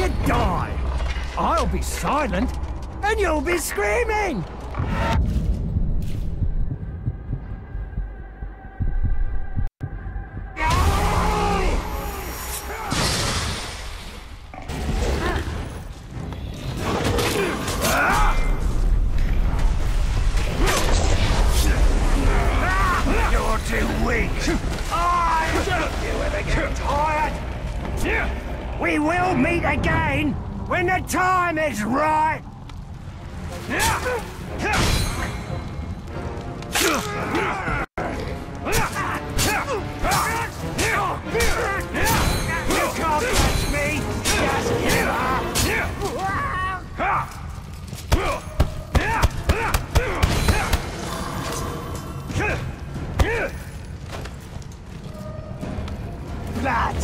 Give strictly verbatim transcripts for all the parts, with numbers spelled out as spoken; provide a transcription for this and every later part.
you die. I'll be silent, and you'll be screaming. You're too weak. I you ever get tired? We will meet again when the time is right. You can't catch me. Just give up. That.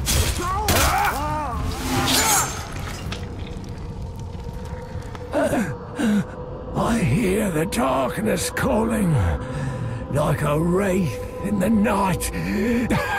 I hear the darkness calling, like a wraith in the night.